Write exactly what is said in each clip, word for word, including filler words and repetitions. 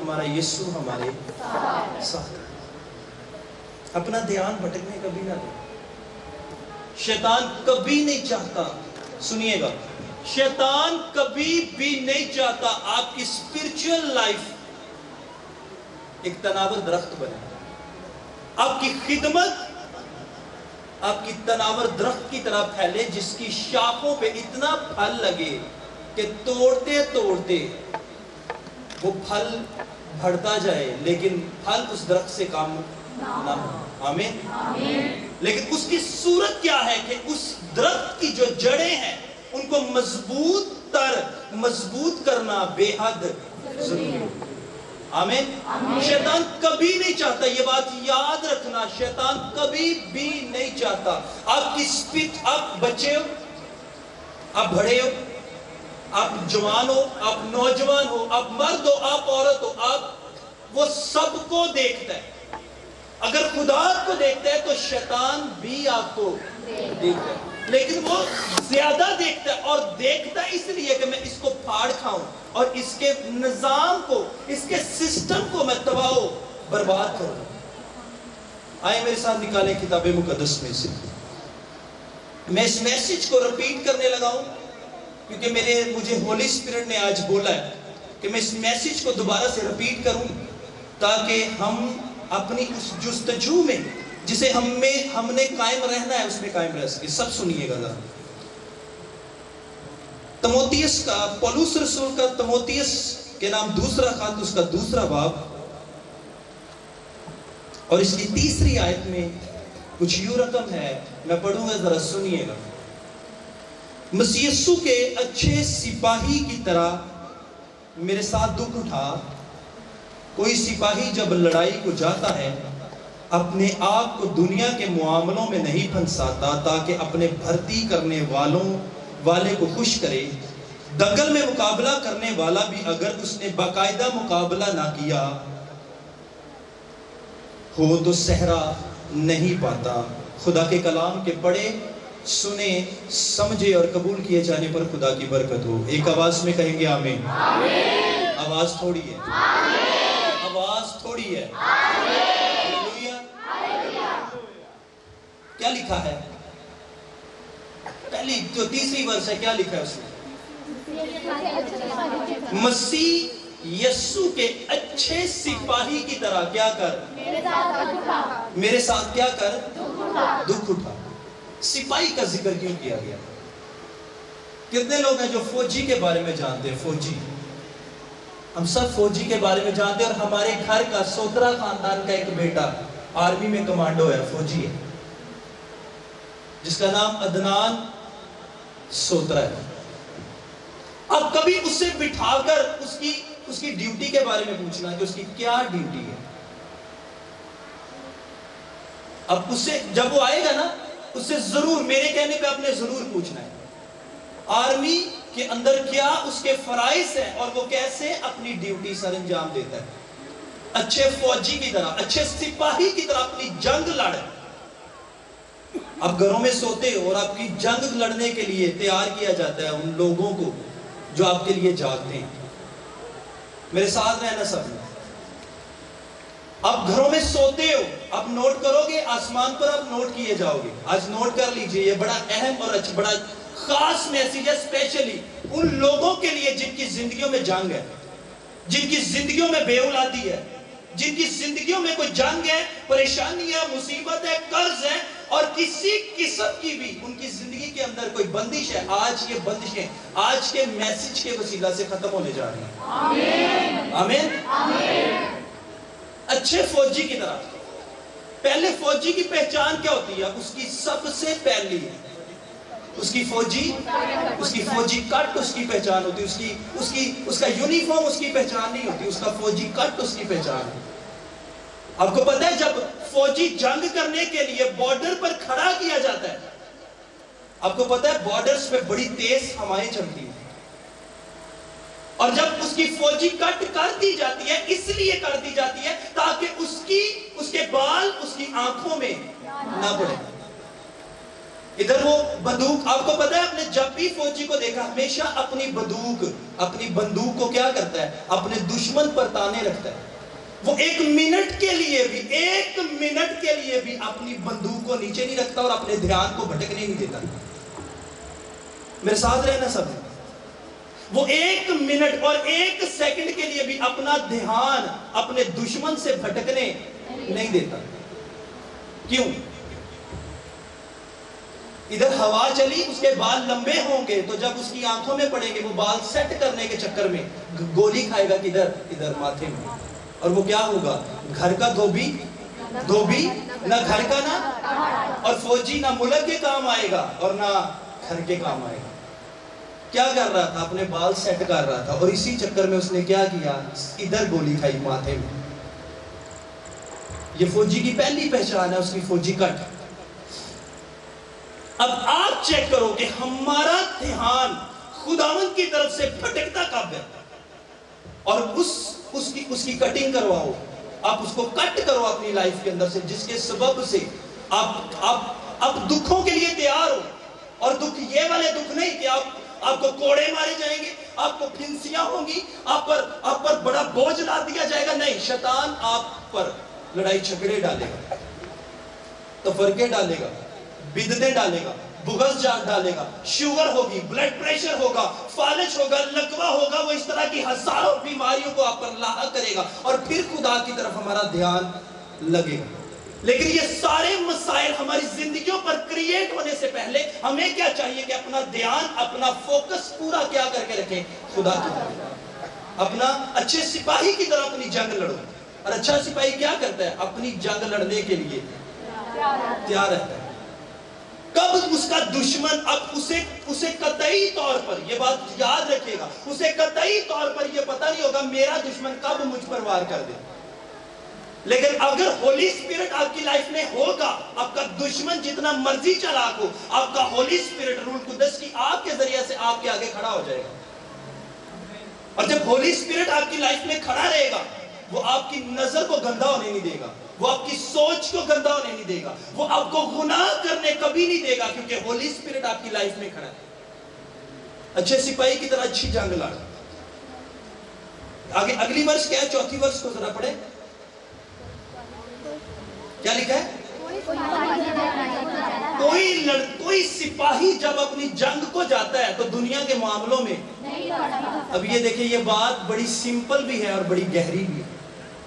ہمارا یسوع ہمارے ساتھ. اپنا دھیان بھٹکنے کبھی نہ دیں. شیطان کبھی نہیں چاہتا، سنیے گا، شیطان کبھی بھی نہیں چاہتا آپ کی اسپرچل لائف ایک تناور درخت بنے. آپ کی خدمت آپ کی تناور درخت کی طرح پھیلے جس کی شاخوں پہ اتنا پھل لگے کہ توڑتے توڑتے وہ پھل بڑھتا جائے، لیکن پھل اس درخت سے کام نہ ہو. آمین. لیکن اس کی صورت کیا ہے کہ اس درخت کی جو جڑیں ہیں ان کو مضبوط تر مضبوط کرنا بے حد ضروری ہے. آمین. شیطان کبھی نہیں چاہتا، یہ بات یاد رکھنا، شیطان کبھی بھی نہیں چاہتا آپ کی اسپرچ، آپ بچے ہو، آپ بڑے ہو، آپ جوان ہو، آپ نوجوان ہو، آپ مرد ہو، آپ عورت ہو، آپ وہ سب کو دیکھتا ہے. اگر خدا آپ کو دیکھتا ہے تو شیطان بھی آپ کو دیکھتا ہے، لیکن وہ زیادہ دیکھتا ہے، اور دیکھتا ہے اس لیے کہ میں اس کو پھاڑ کھاؤں اور اس کے نظام کو، اس کے سسٹم کو میں تباہ و برباد کروں. آئے میرے ساتھ نکالیں کتاب مقدس میں سے. میں اس میسج کو رپیٹ کرنے لگا ہوں کیونکہ میرے مجھے ہولی اسپرٹ نے آج بولا ہے کہ میں اس میسج کو دوبارہ سے رپیٹ کروں تاکہ ہم اپنی اس جستجو میں جسے ہم میں ہم نے قائم رہنا ہے اس میں قائم رہ سکے. سب سنیے گا ذرا. تموتیس کا، پولس رسول کا تموتیس کے نام دوسرا خط، اس کا دوسرا باب اور اس کی تیسری آیت میں کچھ یوں رقم ہے، میں پڑھوں گا، ذرا سنیے گا. مسیح یسوع کے اچھے سپاہی کی طرح میرے ساتھ دکھ اٹھا. کوئی سپاہی جب لڑائی کو جاتا ہے اپنے آپ کو دنیا کے معاملوں میں نہیں پھنساتا تاکہ اپنے بھرتی کرنے والوں والے کو خوش کرے. دنگل میں مقابلہ کرنے والا بھی اگر اس نے باقاعدہ مقابلہ نہ کیا ہو تو صحرا نہیں پاتا. خدا کے کلام کے پڑھے، سنے، سمجھے اور قبول کیے جانے پر خدا کی برکت ہو. ایک آواز میں کہیں گے آمین. آواز تھوڑی ہے، آواز تھوڑی ہے. کیا لکھا ہے؟ پہلی جو تیسری ورس ہے کیا لکھا ہے اس میں؟ مسیح یسوع کے اچھے سپاہی کی طرح کیا کر، میرے ساتھ کیا کر، دکھ اٹھا. سپاہی کا ذکر کیوں کیا گیا؟ کتنے لوگ ہیں جو فوجی کے بارے میں جانتے ہیں؟ فوجی، ہم سب فوجی کے بارے میں جانتے ہیں، اور ہمارے گھر کا سوترا خاندان کا ایک بیٹا آرمی میں کمانڈو ہے، فوجی ہے، جس کا نام عدنان سوترا ہے. اب کبھی اسے بٹھا کر اس کی اس کی ڈیوٹی کے بارے میں پوچھنا کہ اس کی کیا ڈیوٹی ہے. اب اسے جب وہ آئے گا نا، اس سے ضرور، میرے کہنے پہ آپ نے ضرور پوچھنا ہے آرمی کے اندر کیا اس کے فرائض ہیں اور وہ کیسے اپنی ڈیوٹی سر انجام دیتا ہے. اچھے فوجی کی طرح، اچھے سپاہی کی طرح اپنی جنگ لڑے. آپ گھروں میں سوتے ہو اور آپ کی جنگ لڑنے کے لیے تیار کیا جاتا ہے ان لوگوں کو جو آپ کے لیے جاگتے ہیں. میرے ساتھ رہنا سب. آپ گھروں میں سوتے ہو، آپ نوٹ کرو گے، آسمان پر آپ نوٹ کیے جاؤ گے. آج نوٹ کر لیجئے، یہ بڑا اہم اور اچھا بڑا خاص میسیج ہے، اسپیشلی ان لوگوں کے لیے جن کی زندگیوں میں جنگ ہے، جن کی زندگیوں میں بے اولادی ہے، جن کی زندگیوں میں کوئی جنگ ہے، پریشانی ہے، مصیبت ہے، قرض ہے، اور کسی قسم کی بھی ان کی زندگی کے اندر کوئی بندش ہے. آج یہ بندشیں آج کے میسج کے وسیلہ سے ختم ہونے جا رہی ہیں. آمین آمین آمین. اچھے فوجی کی طرح پہلے فوجی کی پہچان کیا ہوتی ہے؟ اس کی سب سے پہلی اس کی فوجی اس کی فوجی کٹ اس کی پہچان ہوتی ہے. اس کی اس کی اس کا یونیفارم اس کی پہچان نہیں ہوتی، اس کا فوجی کٹ اس کی پہچان ہے. آپ کو پتہ ہے جب فوجی جنگ کرنے کے لیے بارڈر پر کھڑا کیا جاتا ہے، آپ کو پتہ ہے بارڈرز پہ بڑی تیز ہوائیں چلتی ہیں، اور جب اس کی فوجی کٹ کر دی جاتی ہے اس لیے کر دی جاتی ہے تاکہ اس کی اس کے بال اس کی آنکھوں میں نہ پڑے. ادھر وہ बंदूक, आपको पता है, आपने जब भी फौजी को देखा हमेशा अपनी बंदूक अपनी बंदूक को क्या करता है, अपने दुश्मन पर ताने रखता है। वो एक मिनट के लिए भी एक मिनट के लिए भी अपनी बंदूक को नीचे नहीं रखता और अपने ध्यान को भटकने नहीं देता। मेरे साथ रहना सब। वो एक मिनट और एक सेकंड के लिए भी अपना ध्यान अपने दुश्मन से भटकने नहीं देता। क्यों? इधर हवा चली, उसके बाल लंबे होंगे, तो जब उसकी आंखों में पड़ेंगे वो बाल सेट करने के चक्कर में गोली खाएगा किधर? इधर माथे में। और वो क्या होगा? घर का धोबी धोबी ना घर का ना, और फौजी ना मुल्क के काम आएगा और ना घर के काम आएगा। क्या कर रहा था? अपने बाल सेट कर रहा था, और इसी चक्कर में उसने क्या किया? इधर गोली खाई माथे में। ये फौजी की पहली पहचान है, उसकी फौजी कट। अब आप चेक करो कि हमारा ध्यान खुदावंद की तरफ से भटकता कब है, और उस उसकी उसकी कटिंग करवाओ, आप उसको कट करो अपनी लाइफ के अंदर से, जिसके सबब से आप आप आप दुखों के लिए तैयार हो। और दुख ये वाले दुख नहीं कि आप आपको कोड़े मारे जाएंगे, आपको फिंसियां होंगी, आप पर आप पर बड़ा बोझ ला दिया जाएगा। नहीं, शैतान आप पर लड़ाई झगड़े डालेगा, तफरके डालेगा, बिदते डालेगा, बुगस डालेगा, शुगर होगी, ब्लड प्रेशर होगा, फालिज होगा, लकवा होगा। वो इस तरह की हजारों बीमारियों को आप पर लाहा करेगा, और फिर खुदा की तरफ हमारा ध्यान लगेगा। लेकिन ये सारे मसाइल हमारी जिंदगियों पर क्रिएट होने से पहले हमें क्या चाहिए कि अपना ध्यान, अपना फोकस पूरा क्या करके रखें? खुदा की तरफ। अपना अच्छे सिपाही की तरह अपनी जंग लड़ो। और अच्छा सिपाही क्या करता है? अपनी जंग लड़ने के लिए तैयार रहता है। कब उसका दुश्मन, अब उसे उसे कतई तौर पर, यह बात याद रखिएगा, उसे कतई तौर पर यह पता नहीं होगा मेरा दुश्मन कब मुझ पर वार कर दे। लेकिन अगर होली स्पिरिट आपकी लाइफ में होगा, आपका दुश्मन जितना मर्जी चालाक हो, आपका होली स्पिरिट रूल कुदस की आपके जरिए से आपके आगे खड़ा हो जाएगा। और जब होली स्पिरिट आपकी लाइफ में खड़ा रहेगा, वो आपकी नजर को गंदा होने नहीं देगा, वो आपकी सोच को गंदा होने नहीं देगा, वो आपको गुनाह करने कभी नहीं देगा, क्योंकि होली स्पिरिट आपकी लाइफ में खड़ा है। अच्छे सिपाही की तरह अच्छी जंग लड़। आगे अगली वर्ष क्या है? चौथी वर्ष को जरा पढ़े, क्या लिखा है? कोई लड़ कोई सिपाही जब अपनी जंग को जाता है तो दुनिया के मामलों में नहीं। अब ये देखिए, ये बात बड़ी सिंपल भी है और बड़ी गहरी भी है।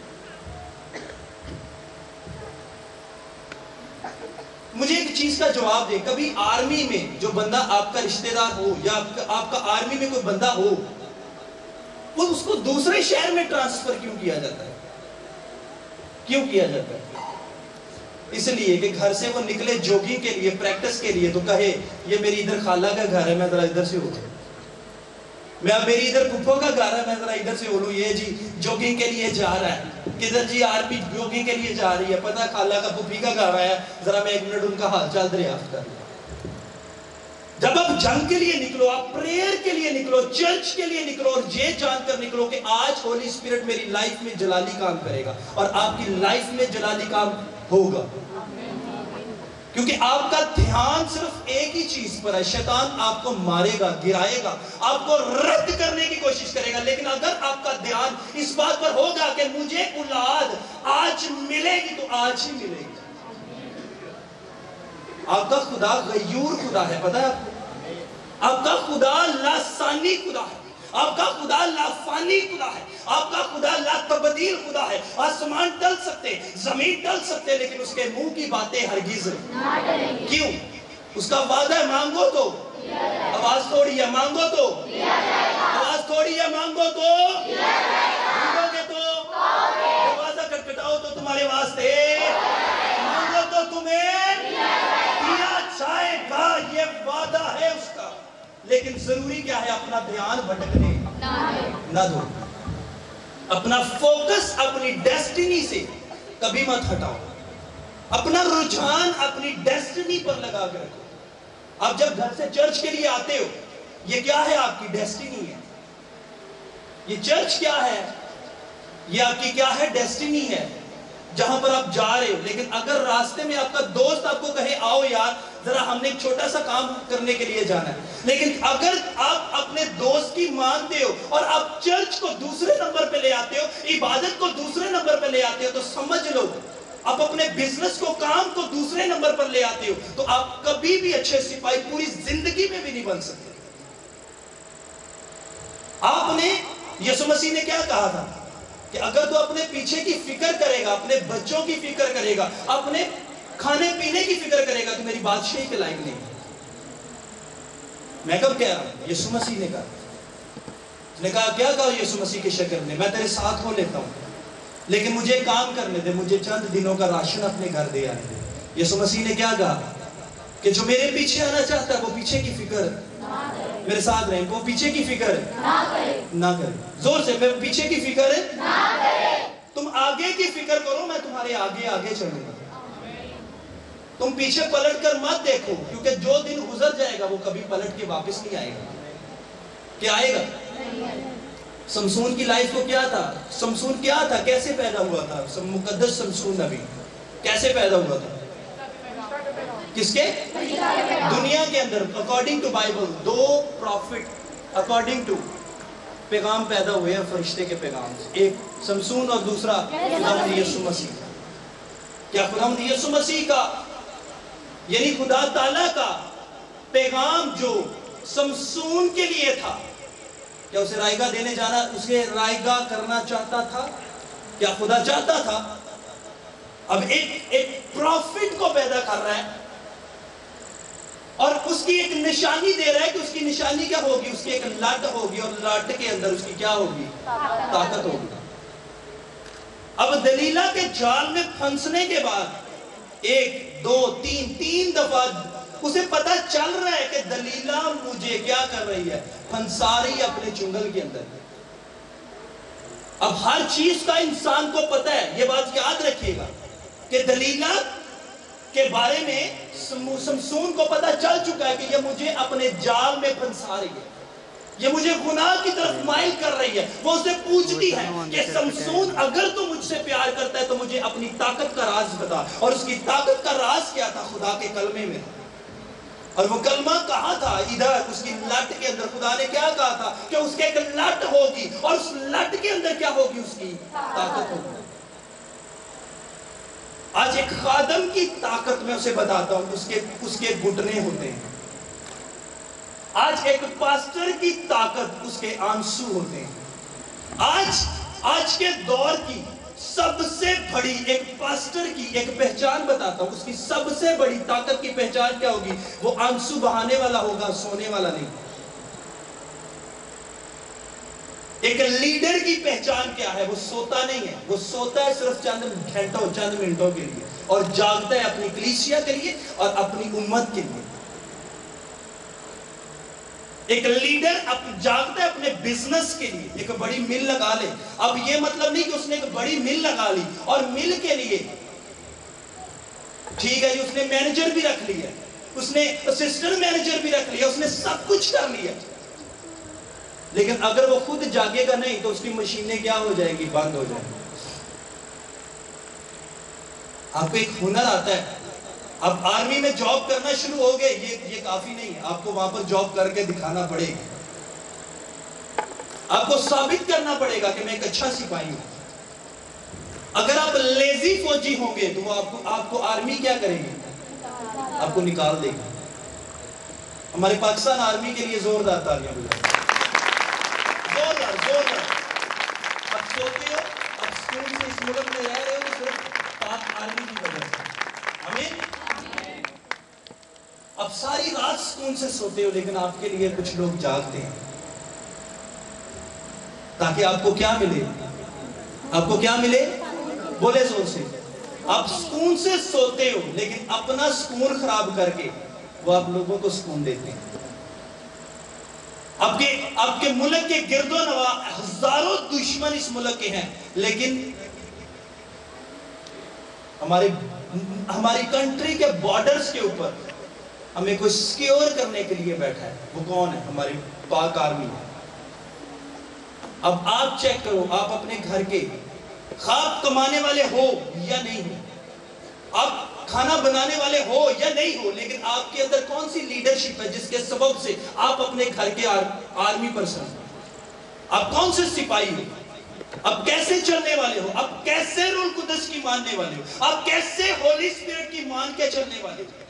मुझे एक चीज का जवाब दे, कभी आर्मी में जो बंदा आपका रिश्तेदार हो या आपका, आपका आर्मी में कोई बंदा हो, वो उसको दूसरे शहर में ट्रांसफर क्यों किया जाता है? क्यों किया जाता है? इसलिए कि घर से वो निकले जॉगिंग के लिए, प्रैक्टिस के लिए, तो कहे ये मेरी इधर खाला का घर है, मैं जरा इधर से हो जाऊं, मैं मेरी इधर फुफो का घर है, मैं जरा इधर से बोलूं, ये जी जॉगिंग के लिए जा रहा है। किधर जी? आर्मी जॉगिंग के लिए जा रही है, पता खाला का फुफी का घर है, जरा मैं एक मिनट उनका हाल चाल दरियाफ्त कर। जब आप जंग के लिए निकलो, आप प्रेयर के लिए निकलो, चर्च के लिए निकलो, और ये जानकर निकलो कि आज होली स्पिरिट मेरी लाइफ में जलाली काम करेगा, और आपकी लाइफ में जलाली काम होगा, क्योंकि आपका ध्यान सिर्फ एक ही चीज पर है। शैतान आपको मारेगा, गिराएगा, आपको रद्द करने की कोशिश करेगा, लेकिन अगर आपका ध्यान इस बात पर होगा कि मुझे औलाद आज मिलेगी, तो आज ही मिलेगी। आपका खुदा गयूर खुदा है, पता है आपको? आपका खुदा लासानी खुदा है, आपका खुदा लाफानी खुदा है, आपका खुदा ला तब्दील खुदा है। आसमान टल सकते, जमीन टल सकते, लेकिन उसके मुंह की बातें हरगिज नहीं। क्यों? उसका वादा है, मांगो तो, आवाज थोड़ी है, मांगो तो, आवाज थोड़ी है, मांगो तो, ढूंढोगे तो, दरवाजा खटखटाओ तो तुम्हारे वास्ते, मांगो तो तुम्हें दिया जाएगा। ये वादा है उसका। लेकिन जरूरी क्या है? अपना ध्यान भटकने ना दो, अपना फोकस अपनी डेस्टिनी से कभी मत हटाओ, अपना रुझान अपनी डेस्टिनी पर लगा कर रखो। आप जब घर से चर्च के लिए आते हो, ये क्या है? आपकी डेस्टिनी है। ये चर्च क्या है? ये आपकी क्या है? डेस्टिनी है। جہاں پر آپ جا رہے ہو، لیکن اگر راستے میں آپ کا دوست آپ کو کہے آؤ یار ذرا ہم نے ایک چھوٹا سا کام کرنے کے لیے جانا ہے، لیکن اگر آپ اپنے دوست کی مانتے ہو اور آپ چرچ کو دوسرے نمبر پہ لے آتے ہو، عبادت کو دوسرے نمبر پہ لے آتے ہو، تو سمجھ لو آپ اپنے بزنس کو، کام کو دوسرے نمبر پر لے آتے ہو، تو آپ کبھی بھی اچھے سپاہی پوری زندگی میں بھی نہیں بن سکتے۔ آپ نے، یسوع مسیح نے کیا کہا تھا کہ اگر تو اپنے پیچھے کی فکر کرے گا، اپنے بچوں کی فکر کرے گا، اپنے کھانے پینے کی فکر کرے گا، تو میری بادشاہی کے لائق نہیں۔ میں کب کہہ رہا ہوں؟ یسوع مسیح نے کہا۔ اس نے کہا، کیا کہا یسوع مسیح کے شکر نے؟ میں تیرے ساتھ ہو لیتا ہوں، لیکن مجھے کام کرنے دے، مجھے چند دنوں کا راشن اپنے گھر دے آنے دے۔ یسوع مسیح نے کیا کہا کہ جو میرے پیچھے آنا چاہتا ہے وہ پیچھے کی فکر میرے ساتھ رہیں، وہ پیچھے کی فکر نہ کرے۔ زور سے، میں پیچھے کی فکر نہ کرے، تم آگے کی فکر کرو، میں تمہارے آگے آگے چلوں گا۔ تم پیچھے پلٹ کر مت دیکھو، کیونکہ جو دن گزر جائے گا وہ کبھی پلٹ کے واپس نہیں آئے گا۔ کیا آئے گا؟ سمسون کی لائف کو کیا تھا؟ سمسون کیا تھا؟ کیسے پیدا ہوا تھا؟ مقدس سمسون نبی کیسے پیدا ہوا تھا؟ کس کے؟ دنیا کے اندر اکارڈنگ ٹو بائبل دو پروفٹ اکارڈنگ ٹو پیغام پیدا ہوئے ہیں، فرشتے کے پیغام، ایک سمسون اور دوسرا خداوند یسوع مسیح۔ کیا خداوند یسوع مسیح کا یعنی خدا تعالیٰ کا پیغام جو سمسون کے لیے تھا، کیا اسے رائے گاہ دینے جانا، اسے رائے گاہ کرنا چاہتا تھا؟ کیا خدا چاہتا تھا؟ اب ایک ایک پروفٹ کو پیدا کر رہا ہے اور اس کی ایک نشانی دے رہا ہے کہ اس کی نشانی کیا ہوگی؟ اس کی ایک لٹ ہوگی، اور لٹ کے اندر اس کی کیا ہوگی؟ طاقت ہوگی۔ اب دلیلہ کے جال میں پھنسنے کے بعد ایک دو تین تین دفعہ اسے پتا چل رہا ہے کہ دلیلہ مجھے کیا کر رہی ہے؟ پھنسا رہی ہے اپنے چنگل کے اندر۔ اب ہر چیز کا انسان کو پتا ہے، یہ بات یاد رکھیے گا کہ دلیلہ کے بارے میں سمسون کو پتا چل چکا ہے کہ یہ مجھے اپنے جال میں پھنسا رہی ہے، یہ مجھے گناہ کی طرف مائل کر رہی ہے۔ وہ اسے پوچھتی ہے کہ سمسون اگر تو مجھ سے پیار کرتا ہے تو مجھے اپنی طاقت کا راز بتا، اور اس کی طاقت کا راز کیا تھا؟ خدا کے کلمے میں تھا۔ اور وہ کلمہ کہاں تھا؟ ادھر اس کی لٹ کے اندر۔ خدا نے کیا کہا تھا کہ اس کے ایک لٹ ہوگی، اور اس لٹ کے اندر کیا ہوگی؟ اس کی طاقت ہوگی۔ آج ایک خادم کی طاقت میں اسے بتاتا ہوں، اس کے اس کے گھٹنے ہوتے ہیں۔ آج ایک پاسٹر کی طاقت اس کے آنسو ہوتے ہیں۔ آج آج کے دور کی سب سے بڑی ایک پاسٹر کی ایک پہچان بتاتا ہوں، اس کی سب سے بڑی طاقت کی پہچان کیا ہوگی؟ وہ آنسو بہانے والا ہوگا، سونے والا نہیں۔ ایک لیڈر کی پہچان کیا ہے؟ وہ سوتا نہیں ہے، وہ سوتا ہے صرف چند گھنٹوں چند منٹوں کے لیے، اور جاگتا ہے اپنی کلیسیا کے لیے اور اپنی امت کے لیے۔ ایک لیڈر جاگتا ہے اپنے بزنس کے لیے، ایک بڑی مل لگا لے۔ اب یہ مطلب نہیں کہ اس نے ایک بڑی مل لگا لی اور مل کے لیے ٹھیک ہے جی اس نے مینیجر بھی رکھ لیا، اس نے اسسٹنٹ مینیجر بھی رکھ لیا، اس نے سب کچھ کر لیا، لیکن اگر وہ خود جاگے گا نہیں تو اس کی مشینیں کیا ہو جائیں گی؟ بند ہو جائیں گی۔ آپ کو ایک ہنر آتا ہے، اب آرمی میں جاب کرنا شروع ہو گئے، یہ یہ کافی نہیں ہے، آپ کو وہاں پر جاب کر کے دکھانا پڑے گا، آپ کو ثابت کرنا پڑے گا کہ میں ایک اچھا سپاہی ہوں۔ اگر آپ لیزی فوجی ہوں گے تو وہ آپ کو آپ کو آرمی کیا کرے گی؟ آپ کو نکال دے گی۔ ہمارے پاکستان آرمی کے لیے زوردار تالیاں بجائیں، زوردار زوردار۔ اب سوتے ہو، اب سکون سے اس ملک میں رہ رہے ہو تو صرف پاک آرمی کی وجہ سے۔ آمین۔ اب ساری رات سکون سے سوتے ہو، لیکن آپ کے لیے کچھ لوگ جاگتے ہیں تاکہ آپ کو کیا ملے؟ آپ کو کیا ملے؟ بولے زور سے۔ آپ سکون سے سوتے ہو لیکن اپنا سکون خراب کر کے وہ آپ لوگوں کو سکون دیتے ہیں۔ آپ کے آپ کے ملک کے گرد و نواح ہزاروں دشمن اس ملک کے ہیں، لیکن ہماری ہماری کنٹری کے بارڈرز کے اوپر ہمیں کوئی سیکیور کرنے کے لیے بیٹھا ہے۔ وہ کون ہے؟ ہماری پاک آرمی ہے۔ اب آپ چیک کرو، آپ اپنے گھر کے خواب کمانے والے ہو یا نہیں ہو, آپ کھانا بنانے والے ہو یا نہیں ہو, لیکن آپ کے اندر کون سی لیڈرشپ ہے جس کے سبب سے آپ اپنے گھر کے آرمی پرسن, آپ کون سے سپاہی ہو, آپ کیسے چلنے والے ہو, آپ کیسے روح القدس کی ماننے والے ہو, آپ کیسے ہولی اسپرٹ کی مان کے چلنے والے ہو.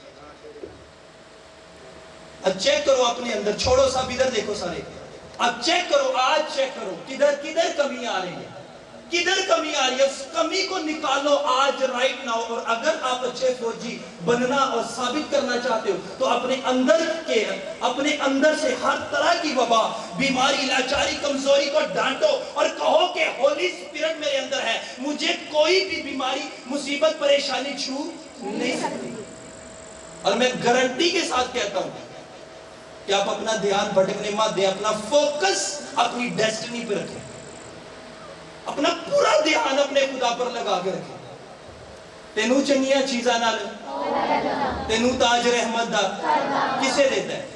اب چیک کرو اپنے اندر, چھوڑو سب ادھر دیکھو سارے, اب چیک کرو, آج چیک کرو کدھر کدھر کمی آ رہی ہے, کدھر کمی آ رہی ہے, اس کمی کو نکالو آج رائٹ ناؤ. اور اگر آپ اچھے فوجی بننا اور ثابت کرنا چاہتے ہو تو اپنے اندر کے اپنے اندر سے ہر طرح کی وبا, بیماری, لاچاری, کمزوری کو ڈانٹو اور کہو کہ ہولی اسپرٹ میرے اندر ہے, مجھے کوئی بھی بیماری, مصیبت, پریشانی چھو نہیں سکتی. اور میں گارنٹی کے ساتھ کہتا ہوں کہ آپ اپنا دھیان بھٹکنے مت دیں, اپنا فوکس اپنی ڈیسٹنی پہ رکھیں, اپنا پورا دھیان اپنے خدا پر لگا کے رکھیں. تینوں چنگیاں چیزاں نال, تینوں تاج رحمت دا کسے دیتا ہے؟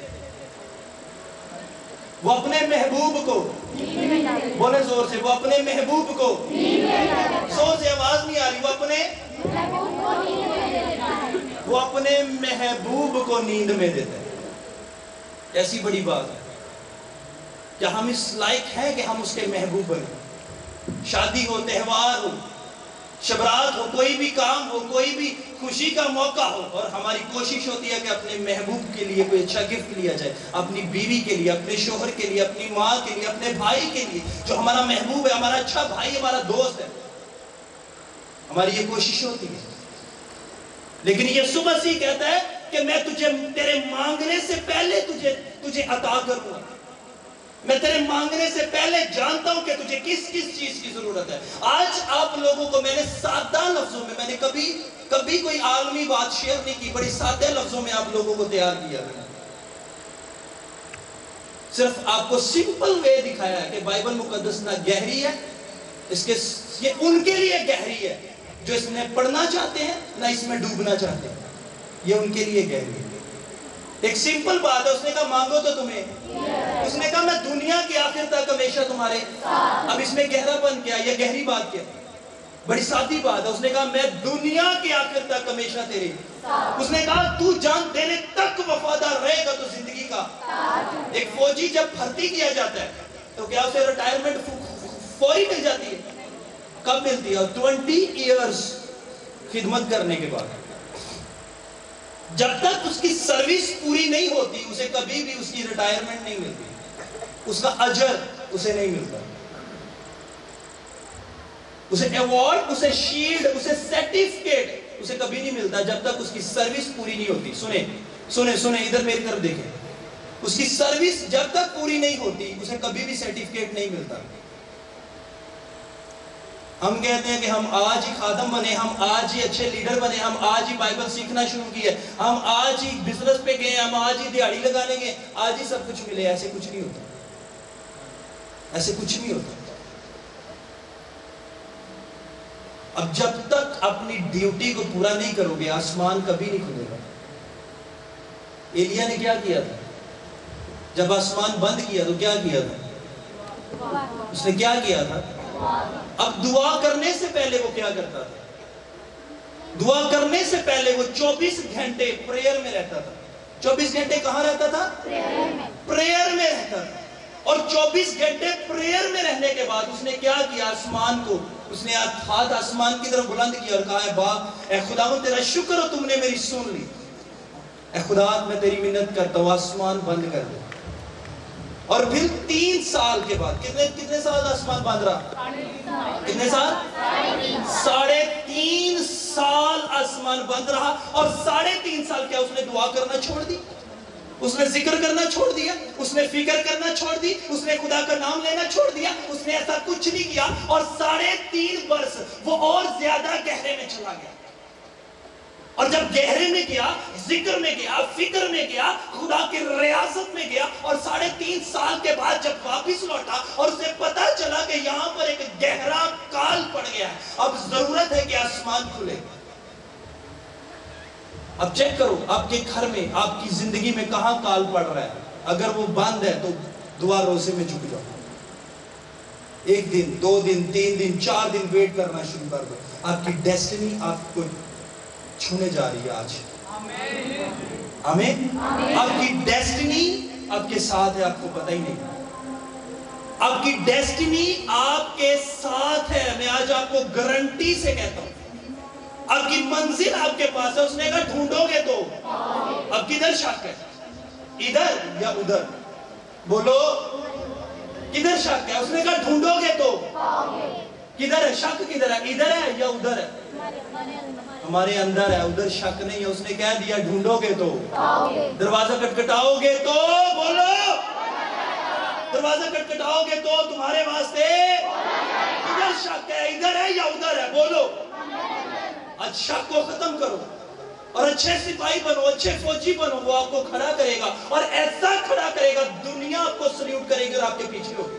وہ اپنے محبوب کو, بولے زور سے, وہ اپنے محبوب کو, زور سے آواز نہیں آ رہی, وہ اپنے وہ اپنے محبوب کو نیند میں دیتا ہے. ایسی بڑی بات ہے کیا ہم اس لائق ہیں کہ ہم اس کے محبوب بنیں؟ شادی ہو, تہوار ہو, شبرات ہو, کوئی بھی کام ہو, کوئی بھی خوشی کا موقع ہو, اور ہماری کوشش ہوتی ہے کہ اپنے محبوب کے لیے کوئی اچھا گفٹ لیا جائے, اپنی بیوی کے لیے, اپنے شوہر کے لیے, اپنی ماں کے لیے, اپنے بھائی کے لیے جو ہمارا محبوب ہے, ہمارا اچھا بھائی, ہمارا دوست ہے. ہماری یہ کوشش ہوتی ہے. لیکن یسوع مسیح کہتا ہے کہ میں تجھے تیرے مانگنے سے پہلے تجھے تجھے عطا کروں گا. میں تیرے مانگنے سے پہلے جانتا ہوں کہ تجھے کس کس چیز کی ضرورت ہے. آج آپ لوگوں کو میں نے سادہ لفظوں میں, میں نے کبھی کبھی کوئی عالمی بات شیئر نہیں کی, بڑی سادہ لفظوں میں آپ لوگوں کو تیار کیا ہے. صرف آپ کو سمپل وے دکھایا ہے کہ بائبل مقدس نہ گہری ہے, اس کے یہ ان کے لیے گہری ہے جو اس میں پڑھنا چاہتے ہیں, نہ اس میں ڈوبنا چاہتے ہیں, یہ ان کے لیے گہری ہے. ایک سمپل بات ہے, اس نے کہا مانگو تو تمہیں, اس نے کہا میں دنیا کے آخر تک ہمیشہ تمہارے. اب اس میں گہرا پن کیا, یہ گہری بات کیا, بڑی سادی بات ہے. اس نے کہا میں دنیا کے آخر تک ہمیشہ تیرے. اس نے کہا تو جان دینے تک وفادار رہے گا تو زندگی کا. ایک فوجی جب بھرتی کیا جاتا ہے تو کیا اسے ریٹائرمنٹ فوری مل جاتی ہے؟ کب ملتی ہے؟ ٹوینٹی ایئرز خدمت کرنے کے بعد. جب تک اس کی سروس پوری نہیں ہوتی اسے کبھی بھی اس کی ریٹائرمنٹ نہیں ملتی, اس کا اجر اسے نہیں ملتا, اسے ایوارڈ, اسے شیلڈ, اسے سرٹیفکیٹ اسے کبھی نہیں ملتا جب تک اس کی سروس پوری نہیں ہوتی. سنیں سنیں سنیں ادھر میری طرف دیکھیں, اس کی سروس جب تک پوری نہیں ہوتی اسے کبھی بھی سرٹیفکیٹ نہیں ملتا. ہم کہتے ہیں کہ ہم آج ہی خادم بنے, ہم آج ہی اچھے لیڈر بنے, ہم آج ہی بائبل سیکھنا شروع کیے, ہم آج ہی بزنس پہ گئے, ہم آج ہی دیہڑی لگانے گئے, آج ہی سب کچھ ملے. ایسے کچھ نہیں ہوتا, ایسے کچھ نہیں ہوتا. اب جب تک اپنی ڈیوٹی کو پورا نہیں کرو گے آسمان کبھی نہیں کھلے گا. ایلیا نے کیا کیا تھا جب آسمان بند کیا تو کیا کیا تھا؟ اس نے کیا کیا تھا؟ اب دعا کرنے سے پہلے وہ کیا کرتا تھا؟ دعا کرنے سے پہلے وہ چوبیس گھنٹے پریئر میں رہتا تھا. چوبیس گھنٹے کہاں رہتا تھا؟ پریئر میں رہتا تھا. اور چوبیس گھنٹے پریئر میں رہنے کے بعد اس نے کیا کیا؟ آسمان کو اس نے ہاتھ آسمان کی طرف بلند کیا اور کہا, اے باپ, اے خدا تیرا شکر ہو تم نے میری سن لی. اے خدا میں تیری منت کرتا ہوں آسمان بند کر دے. اور پھر تین سال کے بعد کتنے کتنے سال آسمان بند رہا؟ کتنے سال؟ ساڑھے تین سال آسمان بند رہا. اور ساڑھے تین سال کیا اس نے دعا کرنا چھوڑ دی؟ اس نے ذکر کرنا چھوڑ دیا, اس نے فکر کرنا چھوڑ دی, اس نے خدا کا نام لینا چھوڑ دیا, اس نے ایسا کچھ نہیں کیا. اور ساڑھے تین برس وہ اور زیادہ گہرے میں چلا گیا. اور جب گہرے میں گیا, ذکر میں گیا, فکر میں گیا, خدا کی ریاست میں گیا, اور ساڑھے تین سال کے بعد جب واپس لوٹا اور اسے پتا چلا کہ یہاں پر ایک گہرا کال پڑ گیا ہے, اب ضرورت ہے کہ آسمان کھلے. اب چیک کرو آپ کے گھر میں, آپ کی زندگی میں کہاں کال پڑ رہا ہے. اگر وہ بند ہے تو دعا روزے میں جھک جاؤ. ایک دن، دو دن، تین دن، چار دن ویٹ کرنا شروع کر دو. آپ کی ڈیسٹنی آپ کو چھونے جا رہی ہے آج. آمین. آپ کی ڈیسٹنی آپ کے ساتھ ہے، آپ کو پتہ ہی نہیں. آپ کی ڈیسٹنی آپ کے ساتھ ہے. میں آج آپ کو گارنٹی سے کہتا ہوں آپ کی منزل آپ کے پاس ہے. اس نے کہا ڈھونڈو گے تو. اب کدھر شک ہے؟ ادھر یا ادھر؟ بولو کدھر شک ہے؟ اس نے کہا ڈھونڈو گے تو. کدھر ہے شک؟ کدھر ہے؟ ادھر ہے یا ادھر ہے؟ ہمارے اندر ہے، ادھر شک نہیں ہے. اس نے کہہ دیا ڈھونڈو گے تو. دروازہ کٹکھٹاؤ گے تو. بولو دروازہ کٹکھٹاؤ گے تو تمہارے واسطے ادھر شک ہے. ادھر ہے یا ادھر ہے؟ بولو. آج شک کو ختم کرو اور اچھے سپاہی بنو، اچھے فوجی بنو. وہ آپ کو کھڑا کرے گا اور ایسا کھڑا کرے گا دنیا آپ کو سلیوٹ کرے گی اور آپ کے پیچھے ہوگی.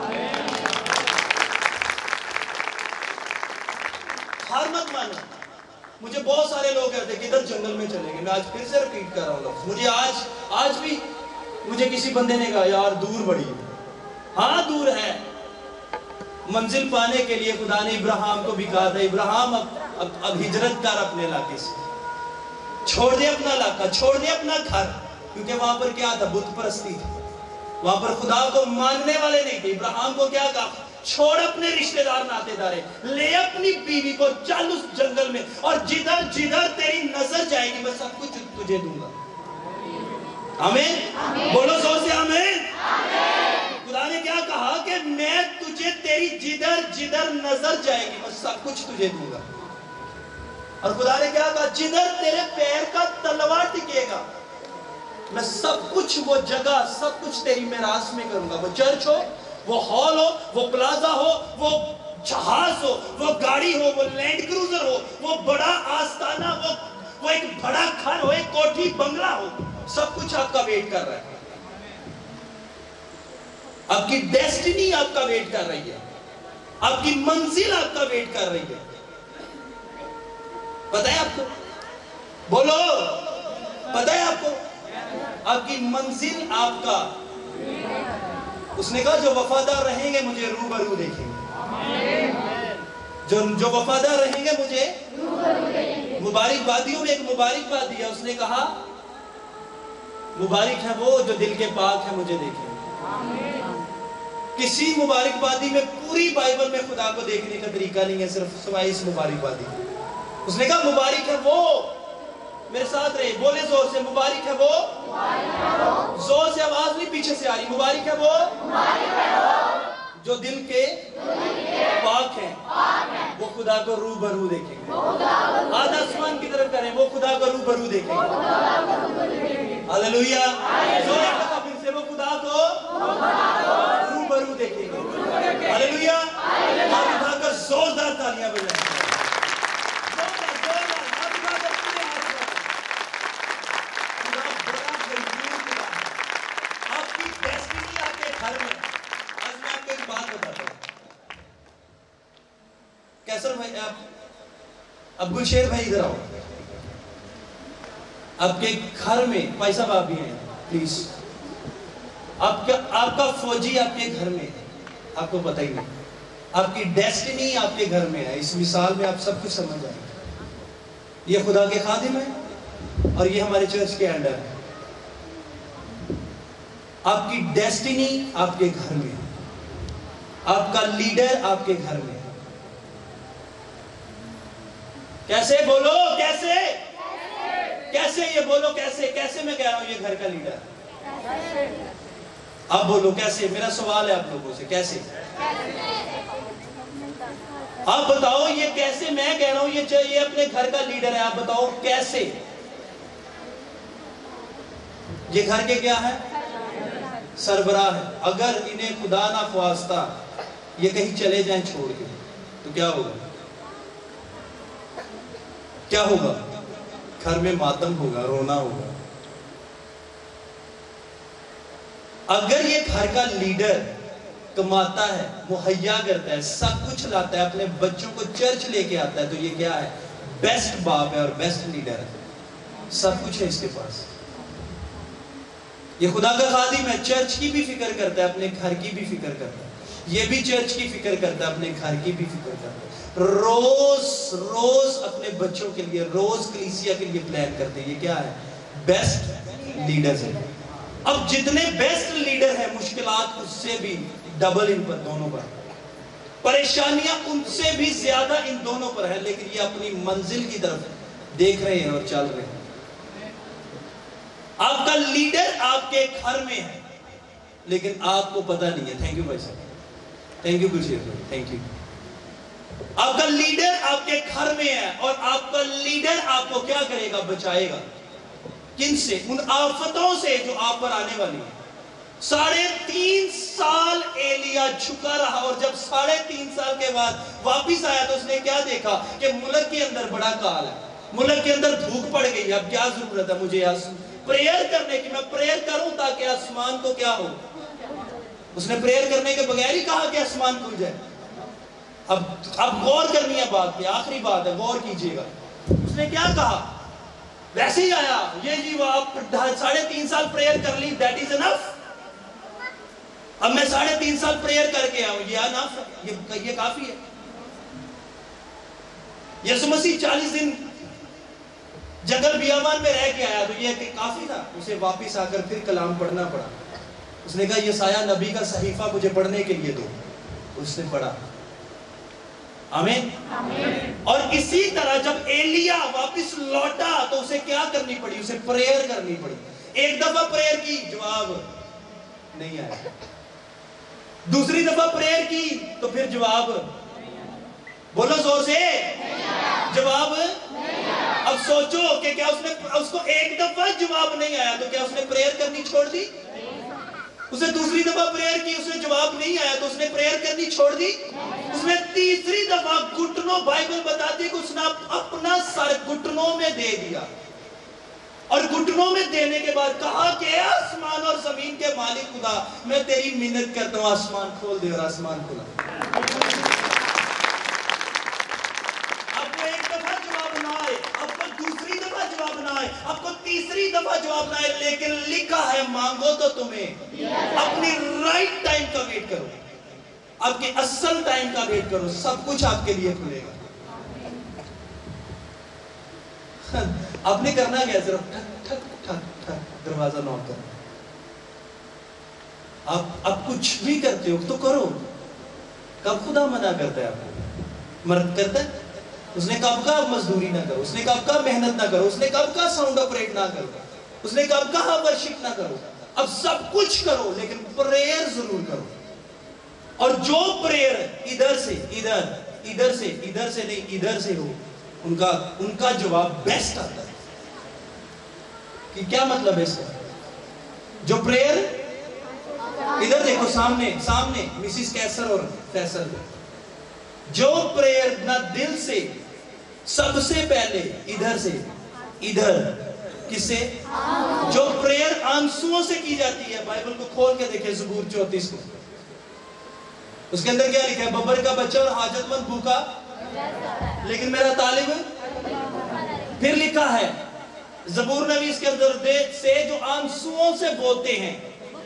ہار مت مانو. مجھے بہت سارے لوگ کہتے ہیں کہ ادھر جنگل میں چلیں گے. میں آج پھر سے ریپیٹ کر رہا ہوں. مجھے آج آج بھی مجھے کسی بندے نے کہا یار دور بڑی ہے. ہاں دور ہے. منزل پانے کے لیے خدا نے ابراہیم کو بھی کہا تھا ابراہیم اب, اب, اب ہجرت کر اپنے علاقے سے. چھوڑ دے اپنا علاقہ، چھوڑ دے اپنا گھر. کیونکہ وہاں پر کیا تھا؟ بت پرستی تھی. وہاں پر خدا کو ماننے والے نہیں تھے. ابراہیم کو کیا کہا؟ چھوڑ اپنے رشتہ دار ناتے دارے، لے اپنی بیوی کو، چل اس جنگل میں اور جدھر جدھر تیری نظر جائے گی میں سب کچھ تجھے دوں گا. آمین. بولو زور سے آمین. خدا نے کیا کہا کہ میں تجھے تیری جدھر جدھر نظر جائے گی میں سب کچھ تجھے دوں گا. اور خدا نے کیا کہا؟ جدھر تیرے پیر کا تلوا ٹکے گا میں سب کچھ، وہ جگہ سب کچھ تیری میراث میں کروں گا. وہ چرچ ہو، وہ ہال ہو، وہ پلازا ہو، وہ جہاز ہو، وہ گاڑی ہو، وہ لینڈ کروزر ہو، وہ بڑا آستانہ، وہ وہ ایک بڑا گھر ہو، ایک کوٹھی بنگلہ ہو، سب کچھ آپ کا ویٹ کر رہا ہے. آپ کی ڈیسٹنی آپ کا ویٹ کر رہی ہے. آپ کی منزل آپ کا ویٹ کر رہی ہے. پتہ ہے آپ کو؟ بولو پتہ ہے آپ کو؟ آپ کی منزل آپ کا. اس نے کہا جو وفادار رہیں گے مجھے روبرو دیکھیں گے. جو جو وفادار رہیں گے مجھے مبارک بادیوں میں ایک مبارک بادی ہے. اس نے کہا مبارک ہے وہ جو دل کے پاک ہے مجھے دیکھیں گے. کسی مبارک بادی میں پوری بائبل میں خدا کو دیکھنے کا طریقہ نہیں ہے، صرف سوائے اس مبارک بادی. اس نے کہا مبارک ہے وہ، میرے ساتھ رہے، بولے زور سے، مبارک ہے وہ. زور سے آواز نہیں پیچھے سے آ رہی. مبارک ہے وہ جو دل کے پاک ہیں وہ خدا کو روبرو دیکھیں گے. ہاتھ آسمان کی طرف کریں، وہ خدا کو روبرو دیکھیں گے. ہاللویا. زور سے پھر سے، وہ خدا کو روبرو دیکھیں گے. ہاللویا. ہاتھ اٹھا کر زوردار تالیاں بجائیں. کیسر بھائی، آپ اب گلشیر بھائی ادھر آؤ. آپ کے گھر میں بھائی صاحب آپ بھی ہیں پلیز. آپ کا آپ کا فوجی آپ کے گھر میں ہے، آپ کو پتہ ہی نہیں. آپ کی ڈیسٹنی آپ کے گھر میں ہے. اس مثال میں آپ سب کچھ سمجھ جائیں. یہ خدا کے خادم ہیں اور یہ ہمارے چرچ کے انڈر ہے. آپ کی ڈیسٹنی آپ کے گھر میں ہے. آپ کا لیڈر آپ کے گھر میں ہے. کیسے؟ بولو کیسے؟ کیسے؟ یہ بولو کیسے؟ کیسے میں کہہ رہا ہوں یہ گھر کا لیڈر؟ آپ بولو کیسے؟ میرا سوال ہے آپ لوگوں سے، کیسے؟ آپ بتاؤ یہ کیسے؟ میں کہہ رہا ہوں یہ یہ اپنے گھر کا لیڈر ہے. آپ بتاؤ کیسے؟ یہ گھر کے کیا ہے؟ سربراہ ہے. اگر انہیں خدا نہ خواستہ یہ کہیں چلے جائیں چھوڑ کے تو کیا ہوگا؟ کیا ہوگا؟ گھر میں ماتم ہوگا، رونا ہوگا. اگر یہ گھر کا لیڈر کماتا ہے، مہیا کرتا ہے، سب کچھ لاتا ہے، اپنے بچوں کو چرچ لے کے آتا ہے، تو یہ کیا ہے؟ بیسٹ باپ ہے اور بیسٹ لیڈر ہے. سب کچھ ہے اس کے پاس. یہ خدا کا خادم ہے، چرچ کی بھی فکر کرتا ہے، اپنے گھر کی بھی فکر کرتا ہے. یہ بھی چرچ کی فکر کرتا ہے, اپنے گھر کی بھی فکر کرتا ہے, روز روز اپنے بچوں کے لیے, روز کلیسیا کے لیے پلان کرتے ہیں. یہ کیا ہے؟ بیسٹ لیڈرز ہیں. اب جتنے بیسٹ لیڈر ہیں, مشکلات اس سے بھی ڈبل ان پر, دونوں پر, پریشانیاں ان سے بھی زیادہ ان دونوں پر ہے, لیکن یہ اپنی منزل کی طرف دیکھ رہے ہیں اور چل رہے ہیں. آپ کا لیڈر آپ کے گھر میں ہے, لیکن آپ کو پتہ نہیں ہے. تھینک یو بھائی صاحب, تھینک یو گلشیر بھائی, تھینک یو. آپ کا لیڈر آپ کے گھر میں ہے, اور آپ کا لیڈر آپ کو کیا کرے گا؟ بچائے گا. کن سے؟ ان آفتوں سے جو آپ پر آنے والی ہیں. ساڑھے تین سال ایلیا جھکا رہا, اور جب ساڑھے تین سال کے بعد واپس آیا تو اس نے کیا دیکھا کہ ملک کے اندر بڑا کال ہے, ملک کے اندر دھوپ پڑ گئی. اب کیا ضرورت ہے مجھے پریئر کرنے کی؟ میں پریئر کروں تاکہ آسمان کو کیا ہو. اس نے پریئر کرنے کے بغیر ہی کہا کہ آسمان کھل جائے. اب اب غور کرنی ہے بات کی, آخری بات ہے, غور کیجئے گا. اس نے کیا کہا؟ ویسے ہی آیا, یہ جی وہ آپ ساڑھے تین سال پریئر کر لی, دیٹ از انف. اب میں ساڑھے تین سال پریئر کر کے آؤں, یہ انف ہے, یہ کافی ہے. یسوع مسیح چالیس دن جنگل بیابان میں رہ کے آیا, تو یہ کہ کافی تھا. اسے واپس آ کر پھر کلام پڑھنا پڑا. اس نے کہا یسایہ نبی کا صحیفہ مجھے پڑھنے کے لیے دو. اس نے پڑھا. آمین. اور اسی طرح جب ایلیا واپس لوٹا تو اسے کیا کرنی پڑی؟ اسے پریئر کرنی پڑی. ایک دفعہ پریئر کی, جواب نہیں آیا. دوسری دفعہ پریئر کی تو پھر جواب, بولو زور سے, جواب. اب سوچو کہ کیا اس نے, اس کو ایک دفعہ جواب نہیں آیا تو کیا اس نے پریئر کرنی چھوڑ دی؟ اسے دوسری دفعہ پریئر کی, اس نے جواب نہیں آیا تو اس نے پریئر کرنی چھوڑ دی. اس نے تیسری دفعہ گھٹنوں, بائبل بتاتی ہے کہ اس نے اپنا سر گھٹنوں میں دے دیا, اور گھٹنوں میں دینے کے بعد کہا کہ آسمان اور زمین کے مالک خدا, میں تیری منت کرتا ہوں, آسمان کھول دے. اور آسمان کھلا. آپ کو ایک دفعہ جواب نہ آئے, آپ کو دوسری دفعہ جواب نہ آئے, آپ کو تیسری دفعہ جواب نہ آئے, لیکن لکھا ہے مانگو تو تمہیں, اپنی رائٹ ٹائم کا ویٹ کرو, آپ کے اصل ٹائم کا ویٹ کرو, سب کچھ آپ کے لیے کھلے گا. آپ نے کرنا کیا؟ صرف ٹھک ٹھک ٹھک ٹھک دروازہ نوک کرنا. آپ آپ کچھ بھی کرتے ہو تو کرو. کب خدا منع کرتا ہے آپ کو؟ مرد کرتا ہے. اس نے کب کہا مزدوری نہ کرو, اس نے کب کہا محنت نہ کرو, اس نے کب کہا ساؤنڈ آپریٹ نہ کرو, اس نے کب کہا ورشپ نہ کرو. اب سب کچھ کرو لیکن پریئر ضرور کرو. اور جو پریئر ادھر سے ادھر, ادھر سے ادھر سے نہیں, ادھر سے ہو, ان کا ان کا جواب بیسٹ آتا ہے. کہ کیا مطلب ہے اس کا؟ جو پریئر ادھر دیکھو, سامنے سامنے مسز کیسر اور فیصل, جو پریئر نہ دل سے, سب سے پہلے ادھر سے ادھر, کس سے؟ جو پریئر آنسوؤں سے کی جاتی ہے. بائبل کو کھول کے دیکھیں زبور چوتیس کو, اس کے اندر کیا لکھا ہے؟ ببر کا بچہ اور حاجت مند بھوکا لیکن میرا طالب. پھر لکھا ہے زبور نویس کے اندر, سے جو آنسوؤں سے بولتے ہیں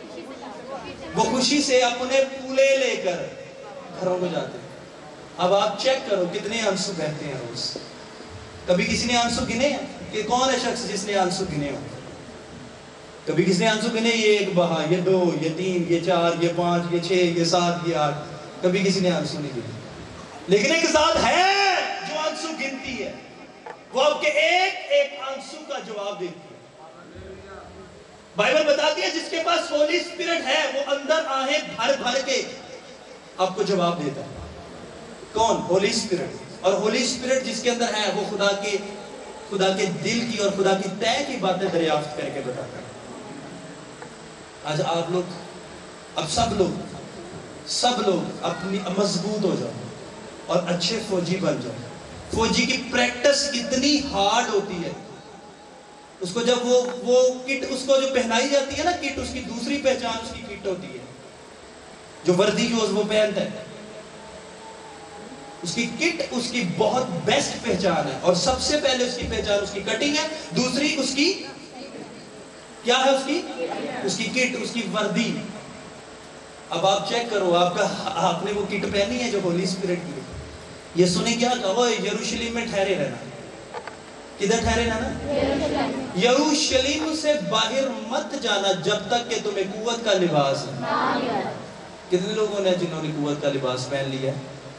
وہ خوشی سے اپنے پھولے لے کر گھروں کو جاتے ہیں. اب آپ چیک کرو کتنے آنسو بہتے ہیں روز. کبھی کسی نے آنسو گنے ہیں؟ کہ کون ہے شخص جس نے آنسو گنے ہو؟ کبھی کسی نے آنسو گنے؟ یہ ایک بہا, یہ دو, یہ تین, یہ چار, یہ پانچ, یہ چھ, یہ سات, یہ آٹھ. کبھی کسی نے آنسو نہیں گنے. لیکن ایک ذات ہے جو آنسو گنتی ہے, وہ آپ کے ایک ایک آنسو کا جواب دیتی ہے. بائبل بتاتی ہے جس کے پاس ہولی اسپرٹ ہے وہ اندر آہیں بھر بھر کے آپ کو جواب دیتا ہے. کون؟ Holy spirit. اور ہولی اسپرٹ جس کے اندر ہے وہ خدا کے خدا کے دل کی اور خدا کی طے کی باتیں دریافت کر کے بتاتا ہے. آج آپ لوگ, اب سب لوگ سب لوگ اپنی مضبوط ہو جاؤ اور اچھے فوجی بن جاؤ. فوجی کی پریکٹس اتنی ہارڈ ہوتی ہے. اس کو جب وہ وہ کٹ اس کو جو پہنائی جاتی ہے نا کٹ, اس کی دوسری پہچان اس کی کٹ ہوتی ہے. جو وردی جو وہ پہنتا ہے اس کی کٹ اس کی بہت بیسٹ پہچان ہے. اور سب سے پہلے اس کی پہچان اس کی کٹنگ ہے, دوسری اس کی کیا ہے؟ اس کی اس کی کٹ, اس کی وردی. اب آپ چیک کرو، آپ کا آپ نے وہ کٹ پہنی ہے جو ہولی اسپرٹ کی، یہ سنیں کیا کہا، یروشلم میں ٹھہرے رہنا. کدھر ٹھہرے رہنا؟ یروشلم سے باہر مت جانا جب تک کہ تمہیں قوت کا لباس ہے. کتنے لوگوں نے جنہوں نے قوت کا لباس پہن لیا؟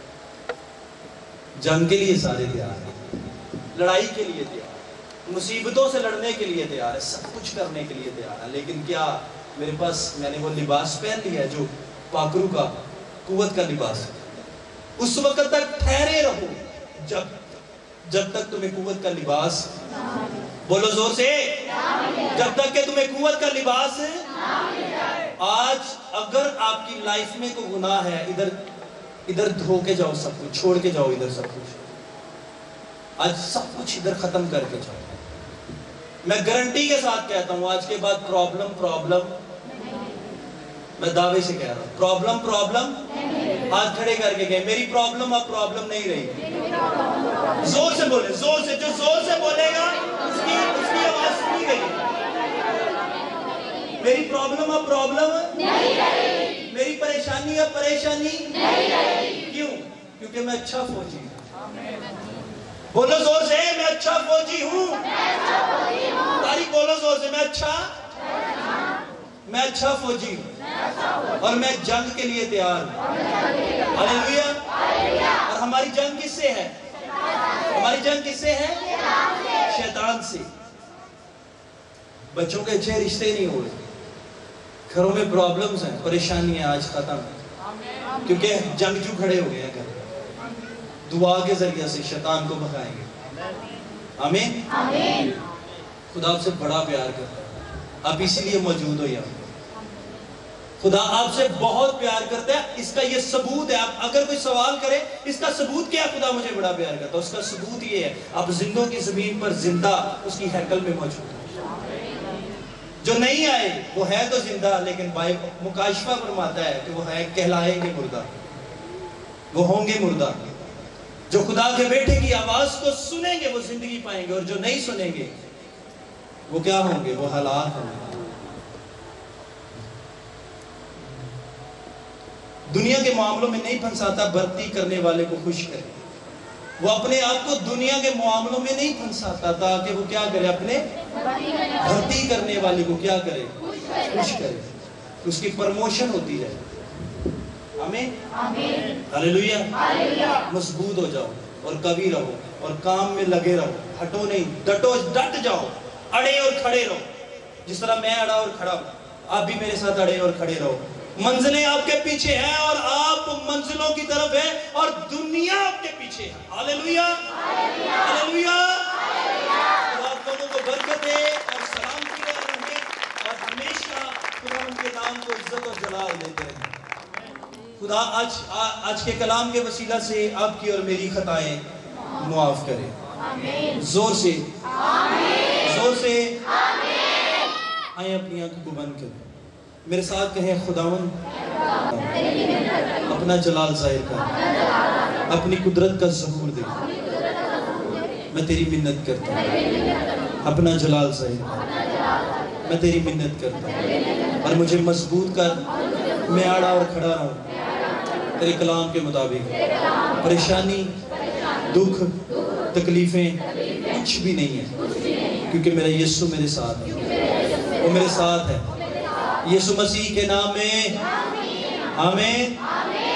جنگ کے لیے سارے تیار ہیں، لڑائی کے لیے تیار ہے، مصیبتوں سے لڑنے کے لیے تیار ہے، سب کچھ کرنے کے لیے تیار ہے. لیکن کیا میرے پاس میں نے وہ لباس پہن لیا جو پاکرو کا قوت کا لباس ہے؟ اس وقت تک ٹھہرے رہو جب جب تک تمہیں قوت کا لباس، بولو زور سے، جب تک کہ تمہیں قوت کا لباس ہے. آج اگر آپ کی لائف میں کوئی گناہ ہے، ادھر ادھر دھو کے جاؤ، سب کچھ چھوڑ کے جاؤ، ادھر سب کچھ آج سب کچھ ادھر ختم کر کے جاؤ. میں گارنٹی کے ساتھ کہتا ہوں آج کے بعد پرابلم پرابلم میں دعوے سے کہہ رہا ہوں، پرابلم پرابلم ہاتھ کھڑے کر کے گئے، میری پرابلم اب پرابلم نہیں رہی. زور سے بولے، زور سے، جو زور سے بولے گا اس کی اس کی آواز سنی گئی. میری پرابلم اب پرابلم نہیں رہی، میری پریشانی اب پریشانی نہیں رہی. کیوں؟ کیونکہ میں اچھا فوجی ہوں. بولو زور سے، میں اچھا فوجی ہوں. تاریخ بولو زور سے، میں اچھا میں اچھا فوجی ہوں اور میں جنگ کے لیے تیار ہوں. ہاللیلویا. اور ہماری جنگ کس سے ہے؟ ہماری جنگ کس سے ہے؟ شیطان سے. بچوں کے اچھے رشتے نہیں ہوئے، گھروں میں پرابلمز ہیں، پریشانیاں آج ختم ہیں، کیونکہ جنگجو کھڑے ہو گئے ہیں گھر. دعا کے ذریعے سے شیطان کو بھگائیں گے. آمین. خدا آپ سے بڑا پیار کرتا ہے، آپ اسی لیے موجود ہو یہاں. خدا آپ سے بہت پیار کرتا ہے. اس کا یہ ثبوت ہے. آپ اگر کوئی سوال کرے اس کا ثبوت کیا خدا مجھے بڑا پیار کرتا ہے، اس کا ثبوت یہ ہے آپ زندوں کی زمین پر زندہ اس کی ہیکل میں موجود ہیں. جو نہیں آئے وہ ہے تو زندہ، لیکن بائبل مکاشفہ فرماتا ہے کہ وہ ہے کہلائیں گے مردہ، وہ ہوں گے مردہ. جو خدا کے بیٹے کی آواز کو سنیں گے وہ زندگی پائیں گے، اور جو نہیں سنیں گے وہ کیا ہوں گے؟ وہ ہلاک ہوں گے. دنیا کے معاملوں میں نہیں پھنساتا، بھرتی کرنے والے کو خوش کرے. وہ اپنے آپ کو دنیا کے معاملوں میں نہیں پھنساتا تاکہ وہ کیا کرے؟ اپنے بھرتی کرنے والے کو کیا کرے؟ خوش کرے. اس کی پرموشن ہوتی ہے. آمین. ہاللیلویا. مضبوط ہو جاؤ اور قوی رہو اور کام میں لگے رہو، ہٹو نہیں، ڈٹو، ڈٹ جاؤ، اڑے اور کھڑے رہو. جس طرح میں اڑا اور کھڑا ہوں، آپ بھی میرے ساتھ اڑے اور کھڑے رہو. منزلیں آپ کے پیچھے ہیں اور آپ منزلوں کی طرف ہیں اور دنیا آپ کے پیچھے ہے. ہاللیلویا. ہاللیلویا. خدا آپ لوگوں کو برکت دے اور سلامتی رہے اور ہمیشہ خدا ان کے نام کو عزت اور جلال دیتے رہے. خدا آج آج کے کلام کے وسیلہ سے آپ کی اور میری خطائیں معاف کرے. زور سے زور سے آئیں اپنی آنکھوں کو بند کریں، میرے ساتھ کہیں خداوند اپنا جلال ظاہر کر، اپنی قدرت کا ظہور دے. میں تیری منت کرتا ہوں، اپنا جلال ظاہر کر. میں تیری منت کرتا ہوں اور مجھے مضبوط کر. میں آڑا اور کھڑا رہوں تیرے کلام کے مطابق. پریشانی، دکھ، تکلیفیں کچھ بھی نہیں ہے، کیونکہ میرا یسوع میرے ساتھ ہے، وہ میرے ساتھ ہے. یسوع مسیح کے نام میں آمین.